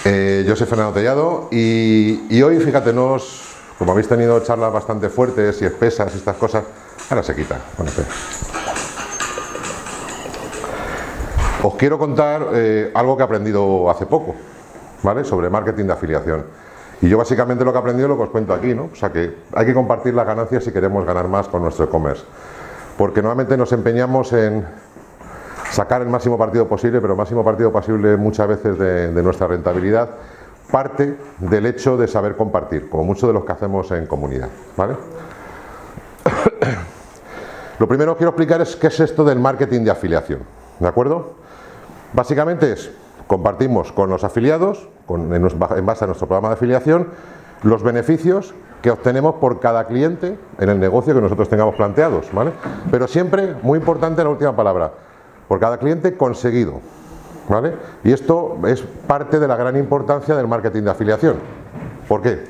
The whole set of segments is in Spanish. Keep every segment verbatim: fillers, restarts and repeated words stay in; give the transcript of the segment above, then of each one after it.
Eh, yo soy Fernando Tellado y, y hoy, fíjate, nos, como habéis tenido charlas bastante fuertes y espesas y estas cosas, ahora se quita. Bueno, os quiero contar eh, algo que he aprendido hace poco, ¿vale? Sobre marketing de afiliación. Y yo básicamente lo que he aprendido lo que os cuento aquí, ¿no? O sea que hay que compartir las ganancias si queremos ganar más con nuestro e-commerce. Porque normalmente nos empeñamos en sacar el máximo partido posible, pero el máximo partido posible muchas veces de, de nuestra rentabilidad parte del hecho de saber compartir, como muchos de los que hacemos en comunidad, ¿vale? Lo primero que quiero explicar es qué es esto del marketing de afiliación, ¿de acuerdo? Básicamente es, compartimos con los afiliados, con, en, en base a nuestro programa de afiliación, los beneficios que obtenemos por cada cliente en el negocio que nosotros tengamos planteados, ¿vale? Pero siempre, muy importante la última palabra, por cada cliente conseguido, ¿vale? Y esto es parte de la gran importancia del marketing de afiliación. ¿Por qué?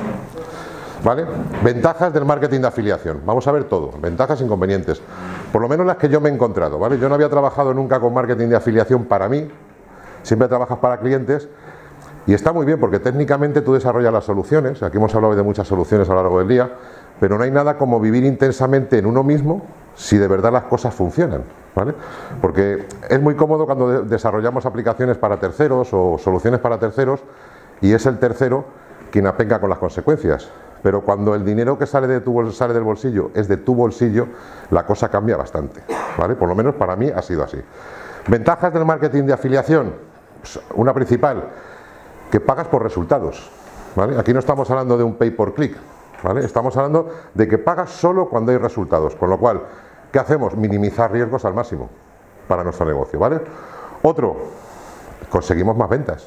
¿Vale? Ventajas del marketing de afiliación. Vamos a ver todo, ventajas e inconvenientes. Por lo menos las que yo me he encontrado, ¿vale? Yo no había trabajado nunca con marketing de afiliación para mí, siempre trabajas para clientes y está muy bien porque técnicamente tú desarrollas las soluciones. Aquí hemos hablado de muchas soluciones a lo largo del día, pero no hay nada como vivir intensamente en uno mismo si de verdad las cosas funcionan, ¿vale? Porque es muy cómodo cuando de desarrollamos aplicaciones para terceros o soluciones para terceros y es el tercero quien apenga con las consecuencias. Pero cuando el dinero que sale, de tu, sale del bolsillo es de tu bolsillo, la cosa cambia bastante, ¿vale? Por lo menos para mí ha sido así. Ventajas del marketing de afiliación, pues una principal, que pagas por resultados, ¿vale? Aquí no estamos hablando de un pay por click, ¿vale? Estamos hablando de que pagas solo cuando hay resultados, con lo cual, ¿qué hacemos? Minimizar riesgos al máximo para nuestro negocio, ¿vale? Otro, conseguimos más ventas,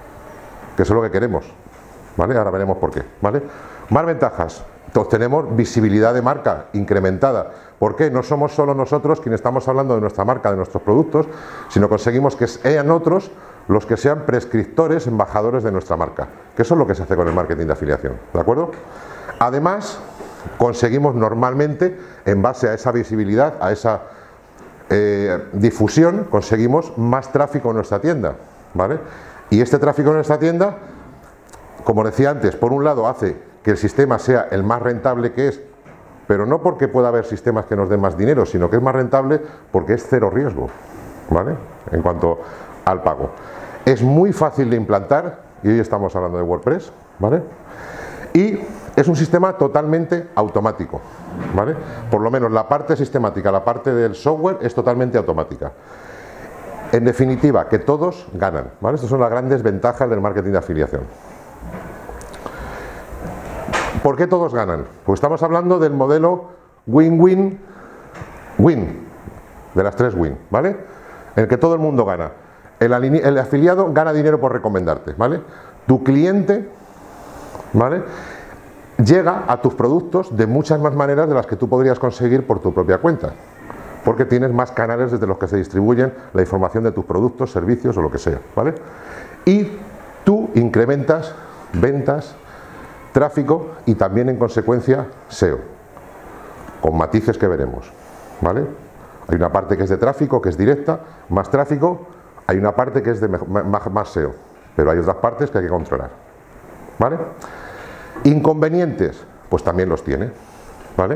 que eso es lo que queremos, ¿vale? Ahora veremos por qué, ¿vale? Más ventajas, obtenemos visibilidad de marca incrementada. ¿Por qué? No somos solo nosotros quienes estamos hablando de nuestra marca, de nuestros productos, sino conseguimos que sean otros los que sean prescriptores, embajadores de nuestra marca, que eso es lo que se hace con el marketing de afiliación, ¿de acuerdo? Además, conseguimos normalmente, en base a esa visibilidad, a esa eh, difusión, conseguimos más tráfico en nuestra tienda, ¿vale? Y este tráfico en nuestra tienda, como decía antes, por un lado hace que el sistema sea el más rentable que es, pero no porque pueda haber sistemas que nos den más dinero, sino que es más rentable porque es cero riesgo, ¿vale? En cuanto al pago. Es muy fácil de implantar, y hoy estamos hablando de WordPress, ¿vale? Y es un sistema totalmente automático, ¿vale? Por lo menos la parte sistemática, la parte del software es totalmente automática. En definitiva, que todos ganan, ¿vale? Estas son las grandes ventajas del marketing de afiliación. ¿Por qué todos ganan? Pues estamos hablando del modelo win-win, win, de las tres win, ¿vale? En el que todo el mundo gana. El, el afiliado gana dinero por recomendarte, ¿vale? Tu cliente, ¿vale?, llega a tus productos de muchas más maneras de las que tú podrías conseguir por tu propia cuenta, porque tienes más canales desde los que se distribuyen la información de tus productos, servicios o lo que sea, ¿vale? Y tú incrementas ventas, tráfico y también en consecuencia S E O, con matices que veremos, ¿vale? Hay una parte que es de tráfico, que es directa, más tráfico, hay una parte que es de más, más S E O, pero hay otras partes que hay que controlar, ¿vale? Inconvenientes, pues también los tiene, ¿vale?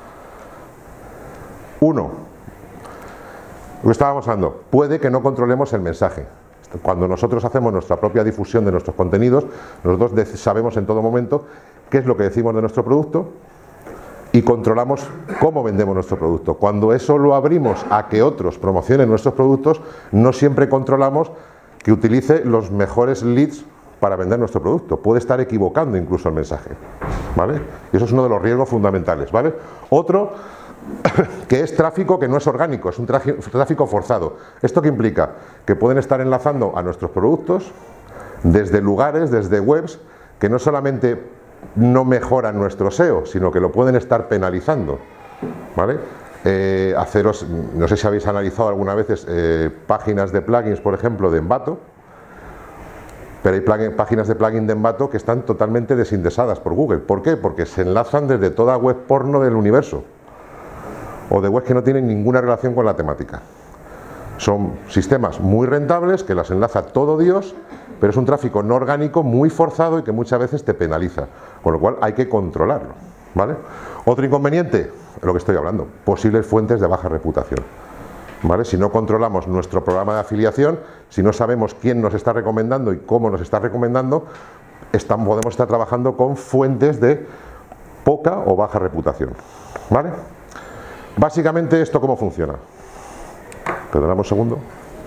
Uno, lo que estábamos hablando, puede que no controlemos el mensaje. Cuando nosotros hacemos nuestra propia difusión de nuestros contenidos, nosotros sabemos en todo momento qué es lo que decimos de nuestro producto y controlamos cómo vendemos nuestro producto. Cuando eso lo abrimos a que otros promocionen nuestros productos, no siempre controlamos que utilice los mejores leads para vender nuestro producto. Puede estar equivocando incluso el mensaje, ¿vale? Y eso es uno de los riesgos fundamentales, ¿vale? Otro, que es tráfico que no es orgánico, es un tráfico forzado. ¿Esto qué implica? Que pueden estar enlazando a nuestros productos desde lugares, desde webs, que no solamente no mejoran nuestro S E O, sino que lo pueden estar penalizando, ¿vale? Eh, haceros, no sé si habéis analizado alguna vez eh, páginas de plugins, por ejemplo, de Envato, pero hay plugin, páginas de plugin de Envato que están totalmente desindexadas por Google. ¿Por qué? Porque se enlazan desde toda web porno del universo, o de webs que no tienen ninguna relación con la temática. Son sistemas muy rentables que las enlaza todo Dios, pero es un tráfico no orgánico muy forzado y que muchas veces te penaliza, con lo cual hay que controlarlo, ¿vale? Otro inconveniente, lo que estoy hablando, posibles fuentes de baja reputación, ¿vale? Si no controlamos nuestro programa de afiliación, si no sabemos quién nos está recomendando y cómo nos está recomendando, estamos, podemos estar trabajando con fuentes de poca o baja reputación, ¿vale? Básicamente, ¿esto cómo funciona? Perdonadme un segundo.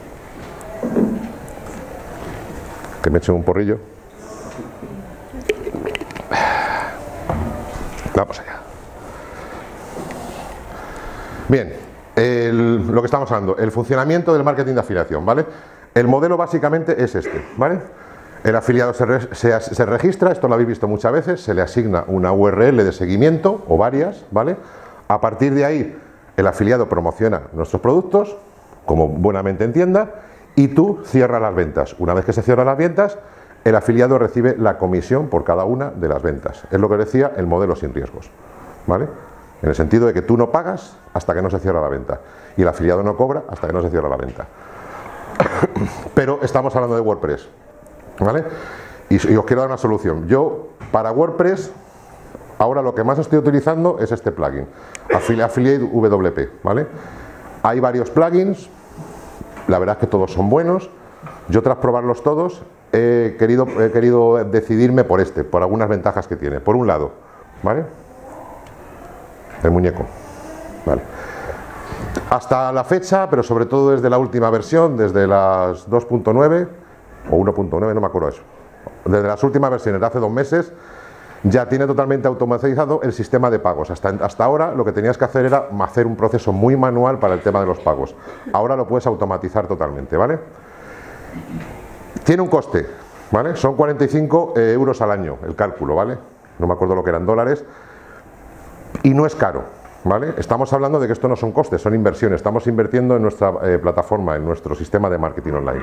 Que me echen un porrillo. Vamos allá. Bien, el, lo que estamos hablando, el funcionamiento del marketing de afiliación, ¿vale? El modelo básicamente es este, ¿vale? El afiliado se, re, se, se registra, esto lo habéis visto muchas veces, se le asigna una U R L de seguimiento o varias, ¿vale? A partir de ahí, el afiliado promociona nuestros productos, como buenamente entienda, y tú cierras las ventas. Una vez que se cierran las ventas, el afiliado recibe la comisión por cada una de las ventas. Es lo que decía el modelo sin riesgos, ¿vale? En el sentido de que tú no pagas hasta que no se cierra la venta y el afiliado no cobra hasta que no se cierra la venta. Pero estamos hablando de WordPress, ¿vale? Y, y os quiero dar una solución. Yo, para WordPress, ahora lo que más estoy utilizando es este plugin, Affiliate W P, ¿vale? Hay varios plugins. La verdad es que todos son buenos. Yo tras probarlos todos he querido, he querido decidirme por este, por algunas ventajas que tiene. Por un lado, ¿vale? El muñeco, ¿vale? Hasta la fecha, pero sobre todo desde la última versión, desde las dos punto nueve o uno punto nueve, no me acuerdo eso. Desde las últimas versiones de hace dos meses ya tiene totalmente automatizado el sistema de pagos. Hasta, hasta ahora lo que tenías que hacer era hacer un proceso muy manual para el tema de los pagos. Ahora lo puedes automatizar totalmente, ¿vale? Tiene un coste, ¿vale? Son cuarenta y cinco euros al año el cálculo, ¿vale? No me acuerdo lo que eran dólares. Y no es caro, ¿vale? Estamos hablando de que esto no son costes, son inversiones. Estamos invirtiendo en nuestra eh, plataforma, en nuestro sistema de marketing online.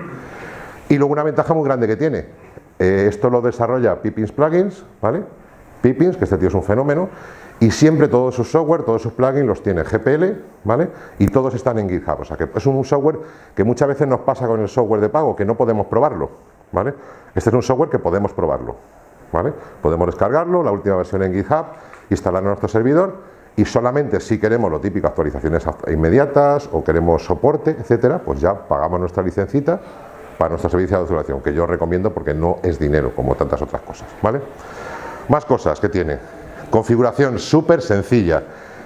Y luego una ventaja muy grande que tiene. Eh, esto lo desarrolla Pippins Plugins, ¿vale? Pippins, que este tío es un fenómeno, y siempre todos sus software, todos sus plugins los tiene G P L, ¿vale? Y todos están en GitHub, o sea que es un software que muchas veces nos pasa con el software de pago, que no podemos probarlo, ¿vale? Este es un software que podemos probarlo, ¿vale? Podemos descargarlo, la última versión en GitHub, instalarlo en nuestro servidor, y solamente si queremos lo típico, actualizaciones inmediatas, o queremos soporte, etcétera, pues ya pagamos nuestra licencita para nuestro servicio de actualización, que yo recomiendo porque no es dinero, como tantas otras cosas, ¿vale? Más cosas que tiene. Configuración súper sencilla.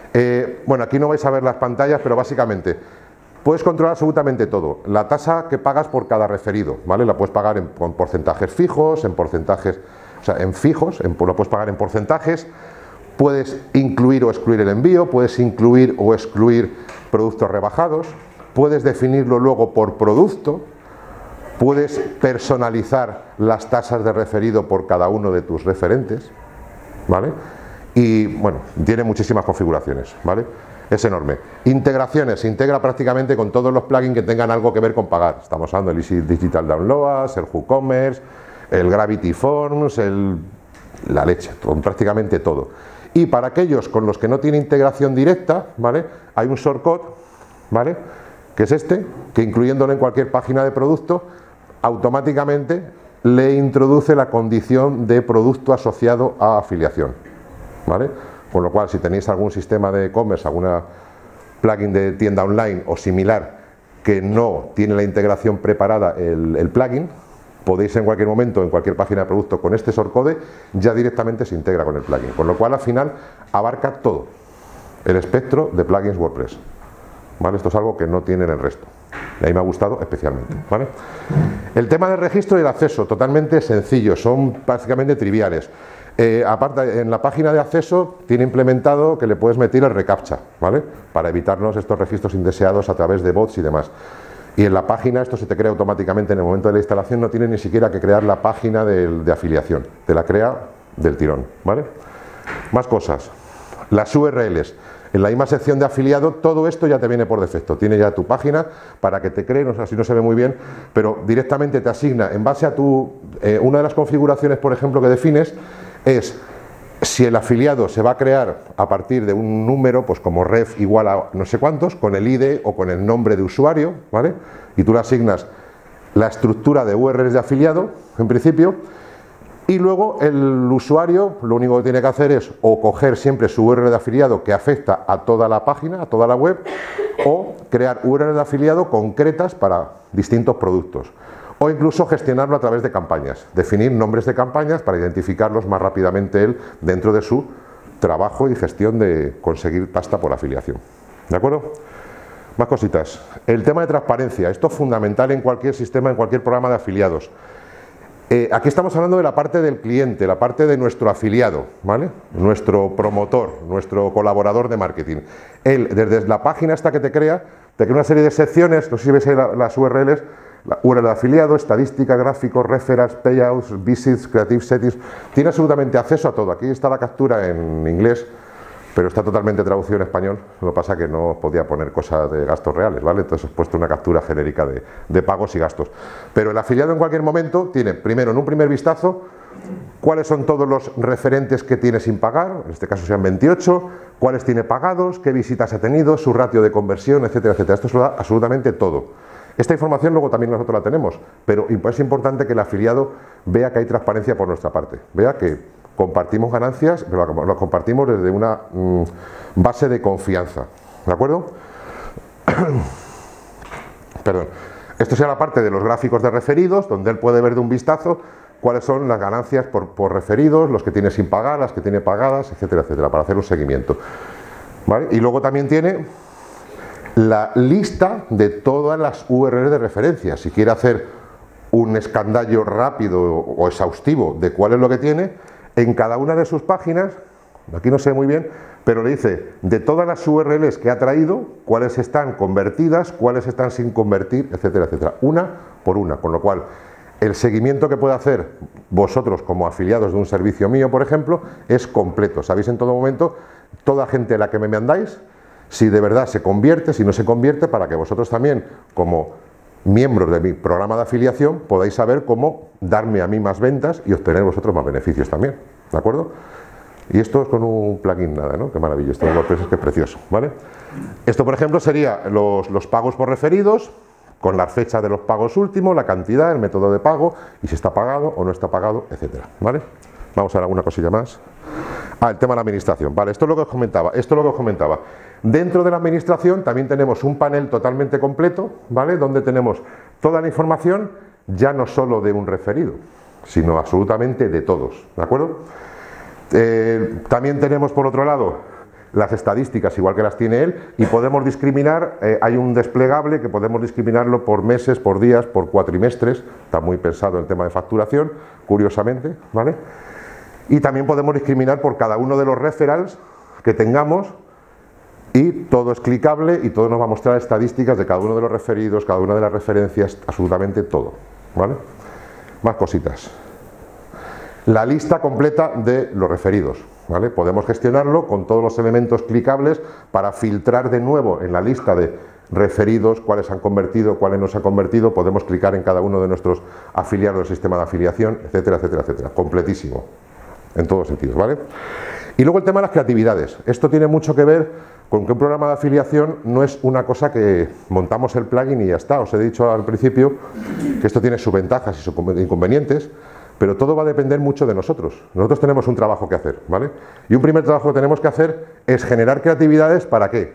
Eh, bueno, aquí no vais a ver las pantallas, pero básicamente puedes controlar absolutamente todo. La tasa que pagas por cada referido, ¿vale? La puedes pagar en, en porcentajes fijos, en porcentajes, o sea, en fijos, en, lo puedes pagar en porcentajes. Puedes incluir o excluir el envío, puedes incluir o excluir productos rebajados, puedes definirlo luego por producto. Puedes personalizar las tasas de referido por cada uno de tus referentes, ¿vale? Y bueno, tiene muchísimas configuraciones, ¿vale? Es enorme. Integraciones, se integra prácticamente con todos los plugins que tengan algo que ver con pagar. Estamos hablando del Easy Digital Downloads, el WooCommerce, el Gravity Forms, el, la leche, todo, prácticamente todo. Y para aquellos con los que no tiene integración directa, ¿vale? Hay un shortcut, ¿vale? Que es este, que incluyéndolo en cualquier página de producto, automáticamente le introduce la condición de producto asociado a afiliación, ¿vale? Con lo cual, si tenéis algún sistema de e-commerce, alguna plugin de tienda online o similar que no tiene la integración preparada el, el plugin, podéis en cualquier momento, en cualquier página de producto con este shortcode, ya directamente se integra con el plugin, con lo cual al final abarca todo el espectro de plugins WordPress, ¿vale? Esto es algo que no tienen el resto. Y ahí me ha gustado especialmente, ¿vale? El tema del registro y el acceso, totalmente sencillo, son prácticamente triviales. Eh, aparte, en la página de acceso tiene implementado que le puedes meter el reCAPTCHA, ¿vale? Para evitarnos estos registros indeseados a través de bots y demás. Y en la página esto se te crea automáticamente en el momento de la instalación, no tienes ni siquiera que crear la página de, de afiliación, te la crea del tirón, ¿vale? Más cosas, las U R Ls. En la misma sección de afiliado, todo esto ya te viene por defecto. Tiene ya tu página para que te cree, no sé, así no se ve muy bien, pero directamente te asigna en base a tu... Eh, una de las configuraciones, por ejemplo, que defines es si el afiliado se va a crear a partir de un número, pues como ref igual a no sé cuántos, con el I D o con el nombre de usuario, ¿vale? Y tú le asignas la estructura de U R Ls de afiliado, en principio, y luego el usuario lo único que tiene que hacer es o coger siempre su U R L de afiliado que afecta a toda la página, a toda la web, o crear U R Ls de afiliado concretas para distintos productos. O incluso gestionarlo a través de campañas, definir nombres de campañas para identificarlos más rápidamente él dentro de su trabajo y gestión de conseguir pasta por afiliación. ¿De acuerdo? Más cositas. El tema de transparencia. Esto es fundamental en cualquier sistema, en cualquier programa de afiliados. Eh, aquí estamos hablando de la parte del cliente, la parte de nuestro afiliado, ¿vale? Nuestro promotor, nuestro colaborador de marketing. Él, desde la página esta que te crea, te crea una serie de secciones, no sé si veis ahí la, las U R Ls, la U R L de afiliado, estadística, gráficos, referrals, payouts, visits, creative settings, tiene absolutamente acceso a todo. Aquí está la captura en inglés, pero está totalmente traducido en español, lo que pasa que no podía poner cosas de gastos reales, ¿vale? Entonces he puesto una captura genérica de, de pagos y gastos. Pero el afiliado en cualquier momento tiene, primero, en un primer vistazo, cuáles son todos los referentes que tiene sin pagar, en este caso sean veintiocho, cuáles tiene pagados, qué visitas ha tenido, su ratio de conversión, etcétera, etcétera. Esto se lo da absolutamente todo. Esta información luego también nosotros la tenemos, pero es importante que el afiliado vea que hay transparencia por nuestra parte, vea que compartimos ganancias, pero lo compartimos desde una mmm, base de confianza, ¿de acuerdo? Perdón. Esto será la parte de los gráficos de referidos, donde él puede ver de un vistazo cuáles son las ganancias por, por referidos, los que tiene sin pagar, las que tiene pagadas, etcétera, etcétera, para hacer un seguimiento, ¿vale? Y luego también tiene la lista de todas las U R Ls de referencia. Si quiere hacer un escandallo rápido o exhaustivo de cuál es lo que tiene, en cada una de sus páginas, aquí no sé muy bien, pero le dice de todas las U R Ls que ha traído, cuáles están convertidas, cuáles están sin convertir, etcétera, etcétera, una por una, con lo cual el seguimiento que puede hacer vosotros como afiliados de un servicio mío, por ejemplo, es completo. Sabéis en todo momento, toda gente a la que me mandáis, si de verdad se convierte, si no se convierte, para que vosotros también, como miembros de mi programa de afiliación, podáis saber cómo darme a mí más ventas y obtener vosotros más beneficios también, ¿de acuerdo? Y esto es con un plugin nada, ¿no? Qué maravilla, esto de WordPress es que es precioso, ¿vale? Esto, por ejemplo, sería los, los pagos por referidos, con la fecha de los pagos últimos, la cantidad, el método de pago, y si está pagado o no está pagado, etcétera, ¿vale? Vamos a ver alguna cosilla más. Ah, el tema de la administración, vale, esto es lo que os comentaba, esto es lo que os comentaba. Dentro de la administración también tenemos un panel totalmente completo, ¿vale? Donde tenemos toda la información, ya no solo de un referido, sino absolutamente de todos, ¿de acuerdo? Eh, también tenemos por otro lado las estadísticas, igual que las tiene él, y podemos discriminar, eh, hay un desplegable que podemos discriminarlo por meses, por días, por cuatrimestres, está muy pensado el tema de facturación, curiosamente, ¿vale? Y también podemos discriminar por cada uno de los referrals que tengamos, y todo es clicable y todo nos va a mostrar estadísticas de cada uno de los referidos, cada una de las referencias, absolutamente todo, ¿vale? Más cositas. La lista completa de los referidos, ¿vale? Podemos gestionarlo con todos los elementos clicables para filtrar de nuevo en la lista de referidos, cuáles han convertido, cuáles no se han convertido, podemos clicar en cada uno de nuestros afiliados del sistema de afiliación, etcétera, etcétera, etcétera, completísimo, en todos sentidos, ¿vale? Y luego el tema de las creatividades. Esto tiene mucho que ver con que un programa de afiliación no es una cosa que montamos el plugin y ya está. Os he dicho al principio que esto tiene sus ventajas y sus inconvenientes, pero todo va a depender mucho de nosotros. Nosotros tenemos un trabajo que hacer, ¿vale? Y un primer trabajo que tenemos que hacer es generar creatividades. ¿Para qué?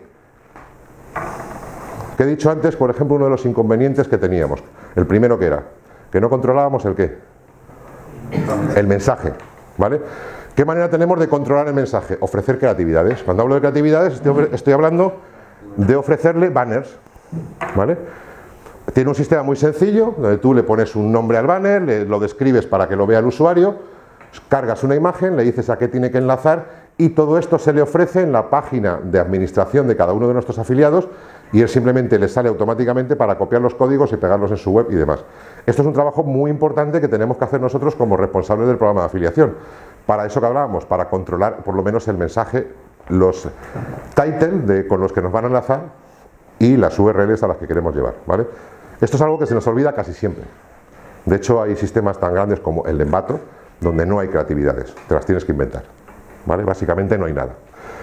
Que he dicho antes, por ejemplo, uno de los inconvenientes que teníamos. El primero que era, que no controlábamos el qué. El mensaje, ¿vale? ¿Qué manera tenemos de controlar el mensaje? Ofrecer creatividades. Cuando hablo de creatividades estoy, estoy hablando de ofrecerle banners, ¿vale? Tiene un sistema muy sencillo, donde tú le pones un nombre al banner, le, lo describes para que lo vea el usuario, cargas una imagen, le dices a qué tiene que enlazar y todo esto se le ofrece en la página de administración de cada uno de nuestros afiliados y él simplemente le sale automáticamente para copiar los códigos y pegarlos en su web y demás. Esto es un trabajo muy importante que tenemos que hacer nosotros como responsables del programa de afiliación. Para eso que hablábamos, para controlar por lo menos el mensaje, los titles de, con los que nos van a enlazar y las U R Ls a las que queremos llevar, ¿vale? Esto es algo que se nos olvida casi siempre. De hecho, hay sistemas tan grandes como el de Envato, donde no hay creatividades, te las tienes que inventar, ¿vale? Básicamente no hay nada.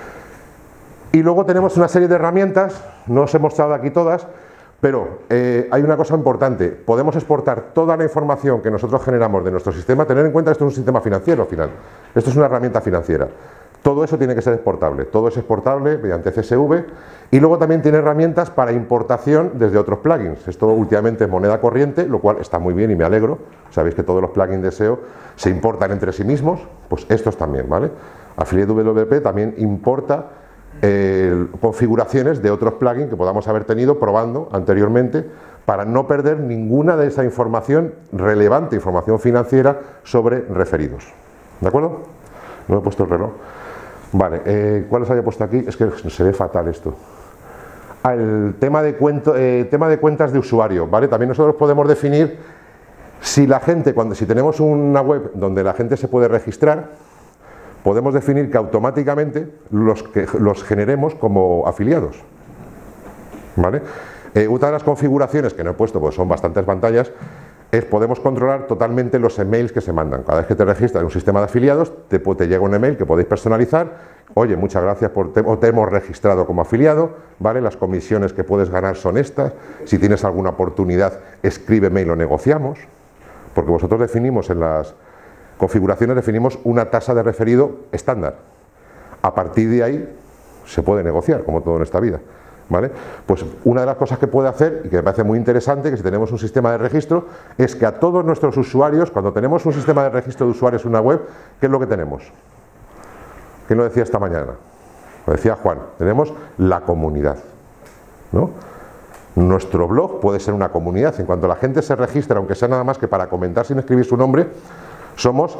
Y luego tenemos una serie de herramientas, no os he mostrado aquí todas, pero eh, hay una cosa importante, podemos exportar toda la información que nosotros generamos de nuestro sistema, tener en cuenta que esto es un sistema financiero al final, esto es una herramienta financiera. Todo eso tiene que ser exportable, todo es exportable mediante C S V y luego también tiene herramientas para importación desde otros plugins. Esto últimamente es moneda corriente, lo cual está muy bien y me alegro. Sabéis que todos los plugins de S E O se importan entre sí mismos, pues estos también, ¿vale? Affiliate W P también importa eh, configuraciones de otros plugins que podamos haber tenido probando anteriormente para no perder ninguna de esa información relevante, información financiera sobre referidos. ¿De acuerdo? No he puesto el reloj. Vale, eh, ¿cuál os había puesto aquí? Es que se ve fatal esto. Ah, el tema de, cuento, eh, tema de cuentas de usuario, ¿vale? También nosotros podemos definir si la gente, cuando, si tenemos una web donde la gente se puede registrar, podemos definir que automáticamente los, que, los generemos como afiliados, ¿vale? Eh, una de las configuraciones que no he puesto, pues son bastantes pantallas, es podemos controlar totalmente los emails que se mandan. Cada vez que te registras en un sistema de afiliados, te, te llega un email que podéis personalizar. Oye, muchas gracias por te, o te hemos registrado como afiliado, ¿vale? Las comisiones que puedes ganar son estas. Si tienes alguna oportunidad, escríbeme y lo negociamos. Porque vosotros definimos en las configuraciones, definimos una tasa de referido estándar. A partir de ahí se puede negociar, como todo en esta vida. ¿Vale? Pues una de las cosas que puede hacer, y que me parece muy interesante, que si tenemos un sistema de registro, es que a todos nuestros usuarios, cuando tenemos un sistema de registro de usuarios en una web, ¿qué es lo que tenemos? ¿Quién lo decía esta mañana? Lo decía Juan, tenemos la comunidad, ¿no? Nuestro blog puede ser una comunidad, en cuanto la gente se registra, aunque sea nada más que para comentar sin escribir su nombre, somos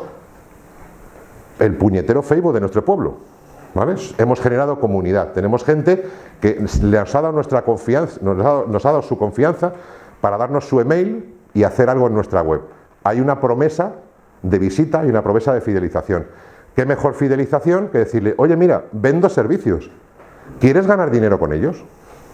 el puñetero Facebook de nuestro pueblo. ¿Vale? Hemos generado comunidad, tenemos gente que nos ha dado nuestra confianza, nos ha dado, nos ha dado su confianza para darnos su email y hacer algo en nuestra web. Hay una promesa de visita y una promesa de fidelización. ¿Qué mejor fidelización que decirle, oye mira, vendo servicios, ¿quieres ganar dinero con ellos?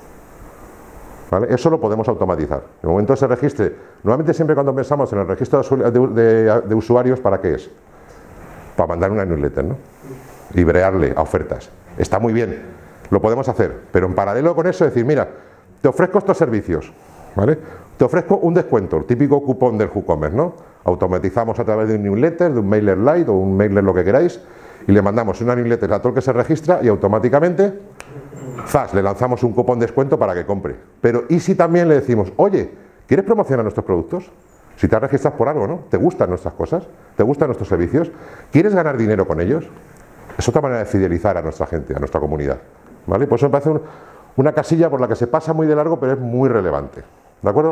¿Vale? Eso lo podemos automatizar. En el momento que se registre, normalmente siempre cuando pensamos en el registro de, de, de usuarios, ¿para qué es? Para mandar una newsletter, ¿no? Y brearle a ofertas. Está muy bien, lo podemos hacer, pero en paralelo con eso decir, mira, te ofrezco estos servicios, ¿vale? Te ofrezco un descuento, el típico cupón del WooCommerce, ¿no? Automatizamos a través de un newsletter, de un mailer light o un mailer lo que queráis y le mandamos una newsletter a todo el que se registra y automáticamente, ¡zas!, le lanzamos un cupón de descuento para que compre. Pero ¿y si también le decimos, oye, ¿quieres promocionar nuestros productos? Si te has registrado por algo, ¿no? ¿Te gustan nuestras cosas? ¿Te gustan nuestros servicios? ¿Quieres ganar dinero con ellos? Es otra manera de fidelizar a nuestra gente, a nuestra comunidad, ¿vale? Pues eso me parece un, una casilla por la que se pasa muy de largo, pero es muy relevante, ¿de acuerdo?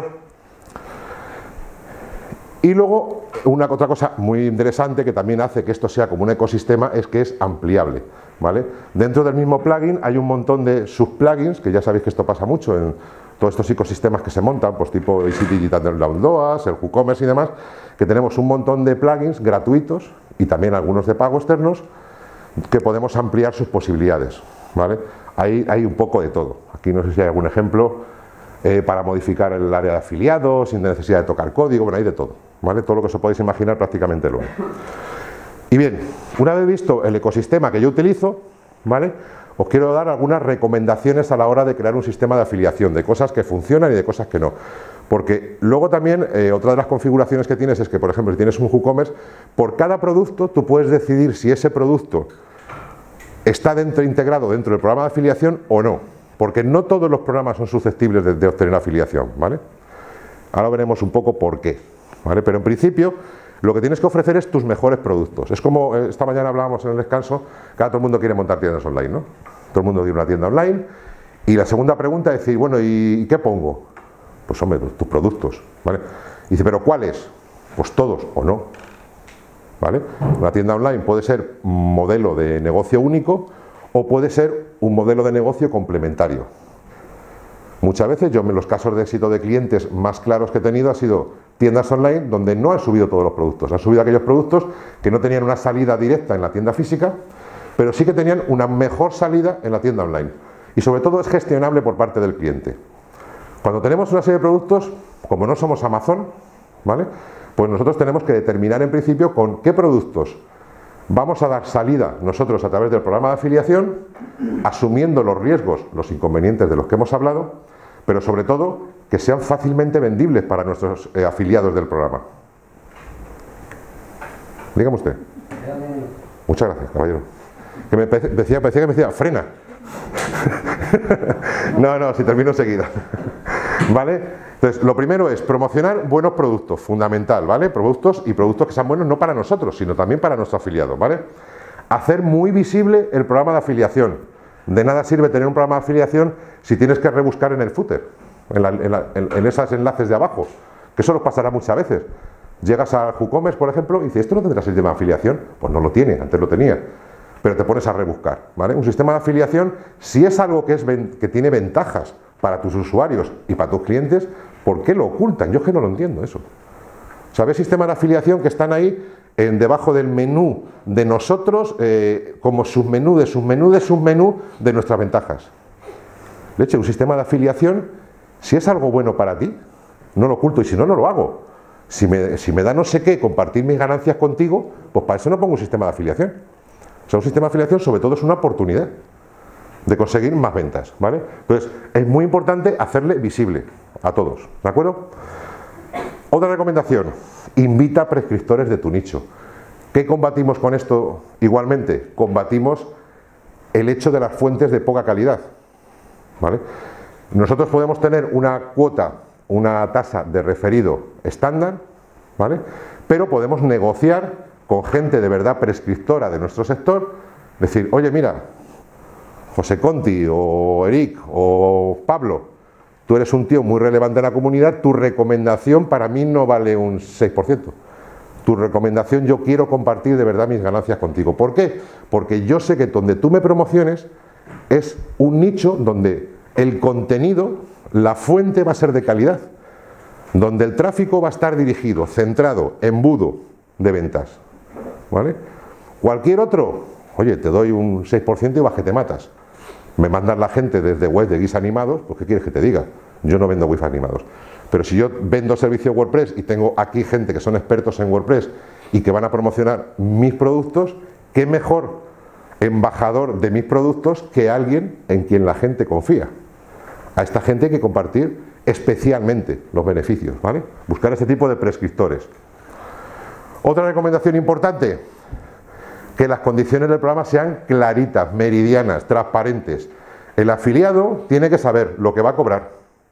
Y luego, una otra cosa muy interesante que también hace que esto sea como un ecosistema es que es ampliable, ¿vale? Dentro del mismo plugin hay un montón de subplugins, que ya sabéis que esto pasa mucho en todos estos ecosistemas que se montan, pues tipo Easy Digital Downloads, el WooCommerce y demás, que tenemos un montón de plugins gratuitos y también algunos de pago externos, que podemos ampliar sus posibilidades, ¿vale? Ahí hay un poco de todo. Aquí no sé si hay algún ejemplo eh, para modificar el área de afiliados sin necesidad de tocar código, bueno, hay de todo, ¿vale? Todo lo que os podéis imaginar prácticamente lo hay. Y bien, una vez visto el ecosistema que yo utilizo, ¿vale?, os quiero dar algunas recomendaciones a la hora de crear un sistema de afiliación, de cosas que funcionan y de cosas que no. Porque luego también, eh, otra de las configuraciones que tienes es que, por ejemplo, si tienes un WooCommerce, por cada producto tú puedes decidir si ese producto está dentro, integrado dentro del programa de afiliación o no, porque no todos los programas son susceptibles de, de obtener afiliación, ¿vale? Ahora veremos un poco por qué, ¿vale? Pero en principio lo que tienes que ofrecer es tus mejores productos. Es como eh, esta mañana hablábamos en el descanso, que ahora todo el mundo quiere montar tiendas online, ¿no? Todo el mundo quiere una tienda online y la segunda pregunta es decir, bueno, ¿y qué pongo? Pues hombre, tus productos, ¿vale? Y dice, ¿pero cuáles? Pues todos o no. ¿Vale? Una tienda online puede ser un modelo de negocio único o puede ser un modelo de negocio complementario. Muchas veces yo en los casos de éxito de clientes más claros que he tenido ha sido tiendas online donde no han subido todos los productos, han subido aquellos productos que no tenían una salida directa en la tienda física, pero sí que tenían una mejor salida en la tienda online. Y sobre todo es gestionable por parte del cliente. Cuando tenemos una serie de productos, como no somos Amazon, ¿vale?, pues nosotros tenemos que determinar en principio con qué productos Vamos a dar salida nosotros a través del programa de afiliación, asumiendo los riesgos, los inconvenientes de los que hemos hablado, pero sobre todo que sean fácilmente vendibles para nuestros eh, afiliados del programa. Dígame usted. Muchas gracias, caballero. Que me decía, parecía que me decía, frena. No, no, si termino enseguida. ¿Vale? Entonces, lo primero es promocionar buenos productos, fundamental, ¿vale? Productos y productos que sean buenos no para nosotros, sino también para nuestros afiliados, ¿vale? Hacer muy visible el programa de afiliación. De nada sirve tener un programa de afiliación si tienes que rebuscar en el footer, en, la, en, la, en, en esos enlaces de abajo, que eso nos pasará muchas veces. Llegas a WooCommerce, por ejemplo, y dices, ¿esto no tendrá sistema de afiliación? Pues no lo tiene, antes lo tenía. Pero te pones a rebuscar, ¿vale? Un sistema de afiliación, si es algo que, es, que tiene ventajas para tus usuarios y para tus clientes, ¿por qué lo ocultan? Yo es que no lo entiendo eso. ¿Sabes? Sistemas de afiliación que están ahí en, debajo del menú de nosotros, eh, como submenú de submenú de submenú de nuestras ventajas. Leche, un sistema de afiliación, si es algo bueno para ti, no lo oculto, y si no, no lo hago. Si me, si me da no sé qué compartir mis ganancias contigo, pues para eso no pongo un sistema de afiliación. O sea, un sistema de afiliación sobre todo es una oportunidad de conseguir más ventas, ¿vale? Entonces, es muy importante hacerle visible a todos, ¿de acuerdo? Otra recomendación, invita a prescriptores de tu nicho. ¿Qué combatimos con esto igualmente? Combatimos el hecho de las fuentes de poca calidad, ¿vale? Nosotros podemos tener una cuota, una tasa de referido estándar, ¿vale? Pero podemos negociar con gente de verdad prescriptora de nuestro sector, decir, oye, mira, José Conti o Eric o Pablo, tú eres un tío muy relevante en la comunidad, tu recomendación para mí no vale un seis por ciento. Tu recomendación, yo quiero compartir de verdad mis ganancias contigo. ¿Por qué? Porque yo sé que donde tú me promociones es un nicho donde el contenido, la fuente va a ser de calidad, donde el tráfico va a estar dirigido, centrado, embudo de ventas, ¿vale? Cualquier otro, oye, te doy un seis por ciento y vas que te matas. Me mandan la gente desde web de GIFs animados, pues ¿qué quieres que te diga? Yo no vendo GIFs animados. Pero si yo vendo servicio WordPress y tengo aquí gente que son expertos en WordPress y que van a promocionar mis productos, ¿qué mejor embajador de mis productos que alguien en quien la gente confía? A esta gente hay que compartir especialmente los beneficios, ¿vale? Buscar ese tipo de prescriptores. Otra recomendación importante, que las condiciones del programa sean claritas, meridianas, transparentes. El afiliado tiene que saber lo que va a cobrar,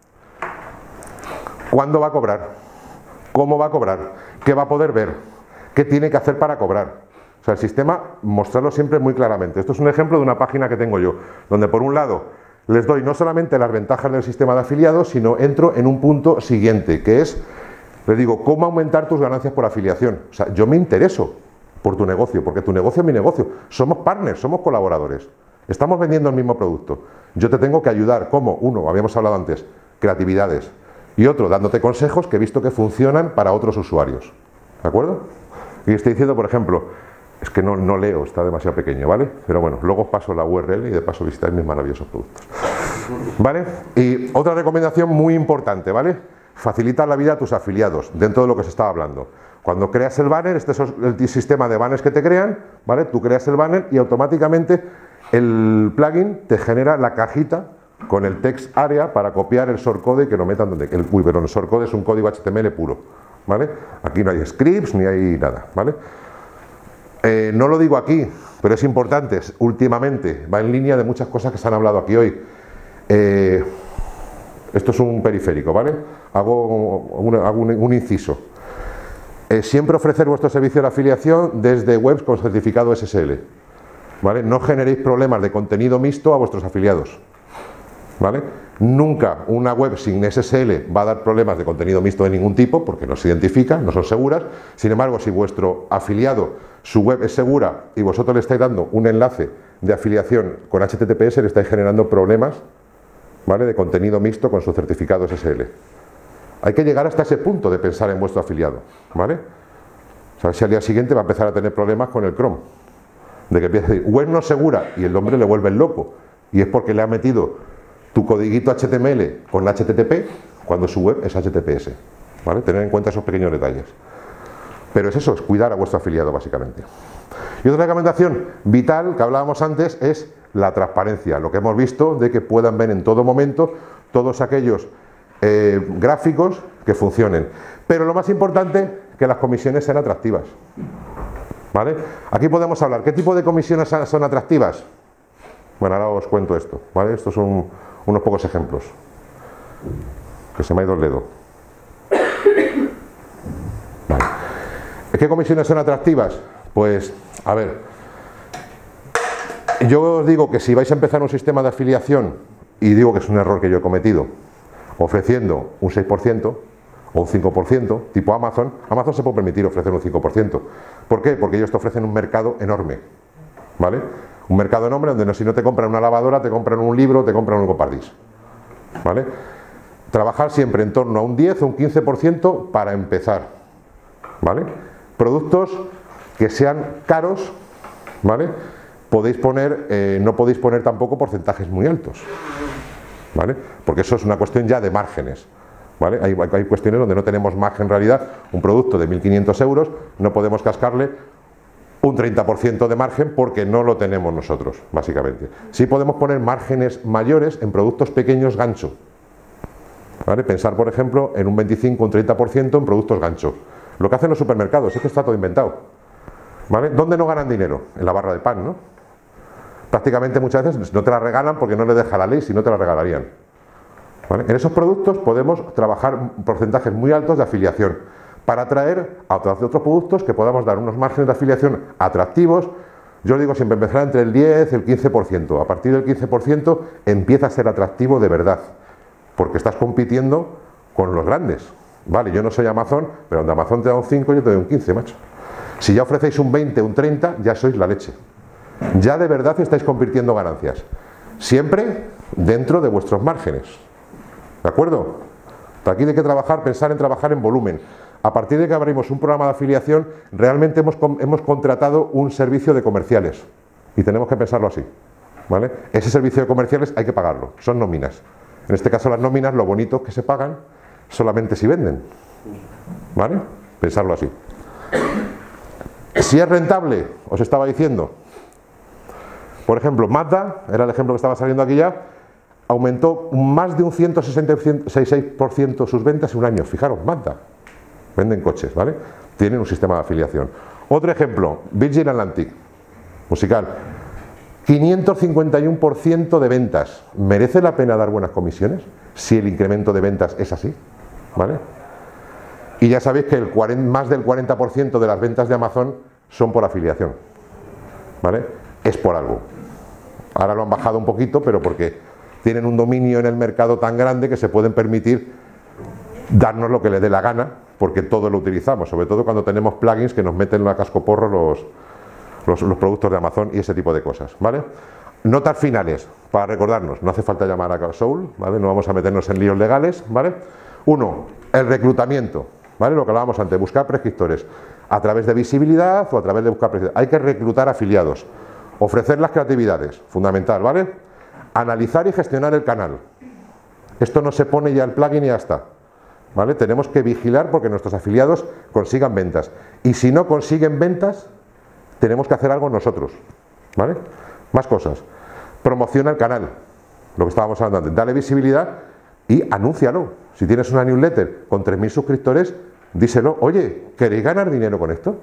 cuándo va a cobrar, cómo va a cobrar, qué va a poder ver, qué tiene que hacer para cobrar. O sea, el sistema, mostrarlo siempre muy claramente. Esto es un ejemplo de una página que tengo yo, donde por un lado les doy no solamente las ventajas del sistema de afiliados, sino entro en un punto siguiente, que es, les digo, cómo aumentar tus ganancias por afiliación. O sea, yo me intereso por tu negocio, porque tu negocio es mi negocio. Somos partners, somos colaboradores. Estamos vendiendo el mismo producto. Yo te tengo que ayudar, como uno, habíamos hablado antes, creatividades, y otro, dándote consejos que he visto que funcionan para otros usuarios. ¿De acuerdo? Y estoy diciendo, por ejemplo, es que no, no leo, está demasiado pequeño, ¿vale? Pero bueno, luego os paso la U R L y de paso visitáis mis maravillosos productos. ¿Vale? Y otra recomendación muy importante, ¿vale? Facilita la vida a tus afiliados, dentro de lo que se estaba hablando. Cuando creas el banner, este es el sistema de banners que te crean, ¿vale? Tú creas el banner y automáticamente el plugin te genera la cajita con el text area para copiar el shortcode y que lo metan donde... El, uy, pero el shortcode es un código H T M L puro, ¿vale? Aquí no hay scripts ni hay nada, ¿vale? Eh, no lo digo aquí, pero es importante, últimamente, va en línea de muchas cosas que se han hablado aquí hoy. Eh, esto es un periférico, ¿vale? Hago, una, hago un, un inciso. Eh, siempre ofrecer vuestro servicio de afiliación desde webs con certificado S S L, ¿vale? No generéis problemas de contenido mixto a vuestros afiliados, ¿vale? Nunca una web sin S S L va a dar problemas de contenido mixto de ningún tipo, porque no se identifican, no son seguras. Sin embargo, si vuestro afiliado, su web es segura y vosotros le estáis dando un enlace de afiliación con H T T P S, le estáis generando problemas, ¿vale?, de contenido mixto con su certificado S S L. Hay que llegar hasta ese punto de pensar en vuestro afiliado, ¿vale? O sea, si al día siguiente va a empezar a tener problemas con el Chrome, de que empieza a decir, web no segura, y el hombre le vuelve el loco, y es porque le ha metido tu codiguito H T M L con H T T P cuando su web es H T T P S, ¿vale? Tener en cuenta esos pequeños detalles. Pero es eso, es cuidar a vuestro afiliado básicamente. Y otra recomendación vital que hablábamos antes es la transparencia, lo que hemos visto de que puedan ver en todo momento todos aquellos eh, gráficos que funcionen. Pero lo más importante, que las comisiones sean atractivas. ¿Vale? Aquí podemos hablar, ¿qué tipo de comisiones son atractivas? Bueno, ahora os cuento esto, ¿vale? Estos son unos pocos ejemplos. Que se me ha ido el dedo. Vale. ¿Qué comisiones son atractivas? Pues, a ver, yo os digo que si vais a empezar un sistema de afiliación, y digo que es un error que yo he cometido, ofreciendo un seis por ciento o un cinco por ciento, tipo Amazon, Amazon se puede permitir ofrecer un cinco por ciento. ¿Por qué? Porque ellos te ofrecen un mercado enorme, ¿vale? Un mercado enorme donde no, si no te compran una lavadora, te compran un libro, te compran un Gopardis, ¿vale? Trabajar siempre en torno a un diez o un quince por ciento para empezar, ¿vale? Productos que sean caros, ¿vale? Podéis poner, eh, no podéis poner tampoco porcentajes muy altos, ¿vale? Porque eso es una cuestión ya de márgenes, ¿vale? Hay, hay cuestiones donde no tenemos margen en realidad. Un producto de mil quinientos euros no podemos cascarle un treinta por ciento de margen porque no lo tenemos nosotros, básicamente. Sí podemos poner márgenes mayores en productos pequeños gancho, ¿vale? Pensar, por ejemplo, en un veinticinco o un treinta por ciento en productos gancho. Lo que hacen los supermercados, es que está todo inventado, ¿vale? ¿Dónde no ganan dinero? En la barra de pan, ¿no? Prácticamente muchas veces no te la regalan porque no le deja la ley, si no te la regalarían, ¿vale? En esos productos podemos trabajar porcentajes muy altos de afiliación para atraer a otros, otros productos que podamos dar unos márgenes de afiliación atractivos. Yo os digo siempre, empezar entre el diez y el quince por ciento. A partir del quince por ciento empieza a ser atractivo de verdad, porque estás compitiendo con los grandes. Vale, yo no soy Amazon, pero donde Amazon te da un cinco, yo te doy un quince, macho. Si ya ofrecéis un veinte, un treinta, ya sois la leche. Ya de verdad estáis convirtiendo ganancias. Siempre dentro de vuestros márgenes. ¿De acuerdo? Aquí hay que trabajar, pensar en trabajar en volumen. A partir de que abrimos un programa de afiliación, realmente hemos, hemos contratado un servicio de comerciales. Y tenemos que pensarlo así, ¿vale? Ese servicio de comerciales hay que pagarlo, son nóminas. En este caso las nóminas, lo bonito es que se pagan solamente si venden, ¿vale? Pensarlo así. Si es rentable, os estaba diciendo, por ejemplo, Mazda, era el ejemplo que estaba saliendo aquí ya, aumentó más de un ciento sesenta y seis por ciento sus ventas en un año. Fijaros, Mazda, venden coches, ¿vale? Tienen un sistema de afiliación. Otro ejemplo, Virgin Atlantic, musical, quinientos cincuenta y uno por ciento de ventas. ¿Merece la pena dar buenas comisiones si el incremento de ventas es así? ¿Vale? Y ya sabéis que el cuarenta, más del cuarenta por ciento de las ventas de Amazon son por afiliación, ¿vale? Es por algo. Ahora lo han bajado un poquito, pero porque tienen un dominio en el mercado tan grande que se pueden permitir darnos lo que les dé la gana, porque todo lo utilizamos, sobre todo cuando tenemos plugins que nos meten en la cascoporro los, los, los productos de Amazon y ese tipo de cosas, ¿vale? Notas finales, para recordarnos, no hace falta llamar a Soul, ¿vale? No vamos a meternos en líos legales, ¿vale? Uno, el reclutamiento, ¿vale? Lo que hablábamos antes, buscar prescriptores, a través de visibilidad o a través de buscar prescriptores. Hay que reclutar afiliados, ofrecer las creatividades, fundamental, ¿vale? Analizar y gestionar el canal. Esto no se pone ya el plugin y ya está, ¿vale? Tenemos que vigilar porque nuestros afiliados consigan ventas. Y si no consiguen ventas, tenemos que hacer algo nosotros, ¿vale? Más cosas. Promociona el canal, lo que estábamos hablando antes. Dale visibilidad y anúncialo. Si tienes una newsletter con tres mil suscriptores, díselo. Oye, ¿queréis ganar dinero con esto?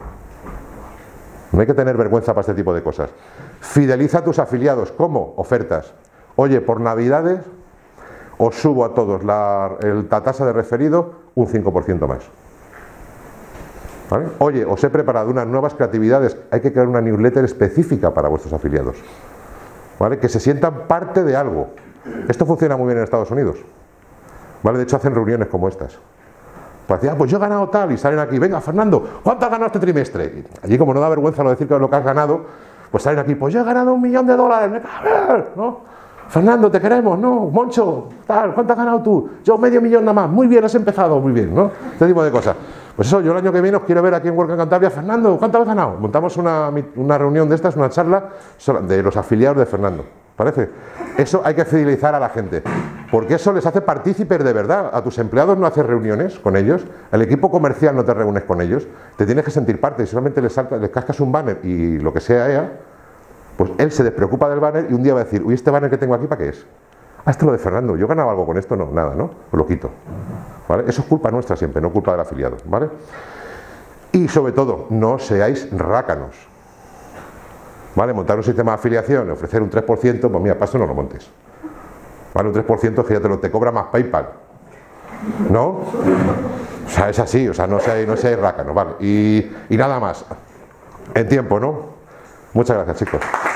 No hay que tener vergüenza para este tipo de cosas. Fideliza a tus afiliados. ¿Cómo? Ofertas. Oye, por Navidades os subo a todos la, el, la tasa de referido un cinco por ciento más. ¿Vale? Oye, os he preparado unas nuevas creatividades. Hay que crear una newsletter específica para vuestros afiliados, ¿vale? Que se sientan parte de algo. Esto funciona muy bien en Estados Unidos, ¿vale? De hecho hacen reuniones como estas. Pues decir, ah, pues yo he ganado tal, y salen aquí, venga Fernando, ¿cuánto has ganado este trimestre? Y allí, como no da vergüenza lo decir lo que has ganado, pues salen aquí, pues yo he ganado un millón de dólares, me cago, ¿no? Fernando, te queremos, ¿no? Moncho, tal, ¿cuánto has ganado tú? Yo medio millón nada más, muy bien, has empezado, muy bien, ¿no? Este tipo de cosas. Pues eso, yo el año que viene os quiero ver aquí en Work in Cantabria. Fernando, ¿cuánto has ganado? Montamos una, una reunión de estas, una charla de los afiliados de Fernando. ¿Parece? Eso hay que fidelizar a la gente, porque eso les hace partícipes de verdad. A tus empleados no haces reuniones con ellos, al equipo comercial no te reúnes con ellos, te tienes que sentir parte. Y solamente les, salta, les cascas un banner y lo que sea ella, pues él se despreocupa del banner y un día va a decir, uy, este banner que tengo aquí, ¿para qué es? Ah, esto es lo de Fernando, ¿yo ganaba algo con esto? No, nada, ¿no? Pues lo quito. ¿Vale? Eso es culpa nuestra siempre, no culpa del afiliado, ¿vale? Y sobre todo, no seáis rácanos. ¿Vale? Montar un sistema de afiliación, ofrecer un tres por ciento, pues mira, paso no lo montes. ¿Vale? Un tres por ciento es que ya te lo te cobra más PayPal. ¿No? O sea, es así, o sea, no seáis, no seáis rácanos, ¿vale? Y, y nada más. En tiempo, ¿no? Muchas gracias, chicos.